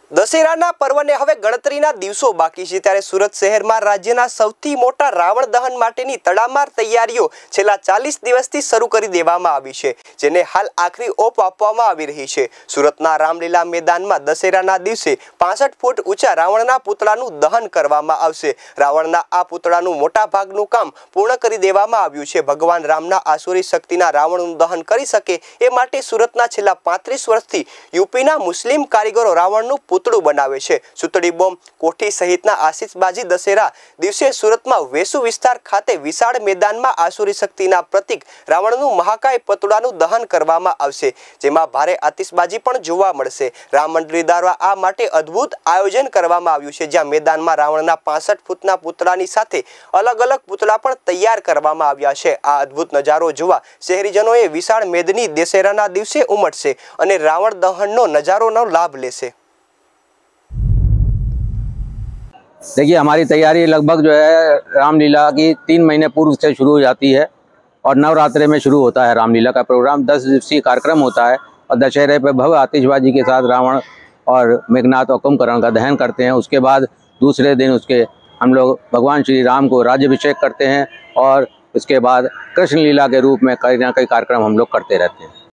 દશેરાના પર્વને હવે ગણતરીના દિવસો બાકી છે ત્યારે સુરત શહેરમાં રાજ્યના સૌથી મોટા રાવણ દહન માટેની તડામાર તૈયારીઓ છેલ્લા 40 દિવસથી શરૂ કરી દેવામાં આવી છે, જેને હાલ આખરી ઓપ આપવામાં આવી રહી છે। સુરતના રામલીલા મેદાનમાં દશેરાના દિવસે 65 ફૂટ ઊંચા રાવણના પુતળાનું દહન કરવામાં આવશે। રાવણના આ પુતળાનું મોટા ભાગનું કામ પૂર્ણ કરી દેવામાં આવ્યું છે। ભગવાન રામના આસુરી શક્તિના રાવણનું દહન કરી શકે એ માટે સુરતના છેલ્લા 35 વર્ષથી યુપીના મુસ્લિમ કારીગરો રાવણનું પુતળું બનાવે છે। સુતળી બોમ્બ, કોઠી સહિતના આતિશબાજી દશેરા દિવસે સુરતમાં વેસુ વિસ્તાર ખાતે વિશાળ મેદાનમાં આસુરી શક્તિના પ્રતીક રાવણનું મહાકાય પુતળાનું દહન કરવામાં આવશે, જેમાં ભારે આતિશબાજી પણ જોવા મળશે। રામ મંડળી દ્વારા આ માટે અદ્ભુત આયોજન કરવામાં આવ્યું છે, જ્યાં મેદાનમાં રાવણના 65 ફૂટના પુતળાની સાથે અલગ અલગ પુતળા પણ તૈયાર કરવામાં આવ્યા છે। આ અદ્ભુત નજારો જોવા શહેરીજનોએ વિશાળ મેદની દશેરાના દિવસે ઉમટશે અને રાવણ દહનનો નજારોનો लाभ लेसे। देखिए, हमारी तैयारी लगभग जो है रामलीला की 3 महीने पूर्व से शुरू हो जाती है और नवरात्रे में शुरू होता है। रामलीला का प्रोग्राम 10 दिवसीय कार्यक्रम होता है और दशहरे पे भव्य आतिशबाजी के साथ रावण और मेघनाथ और कुंभकर्ण का दहन करते हैं। उसके बाद दूसरे दिन उसके हम लोग भगवान श्री राम को राज्याभिषेक करते हैं और उसके बाद कृष्ण लीला के रूप में कई ना कई कार्यक्रम हम लोग करते रहते हैं।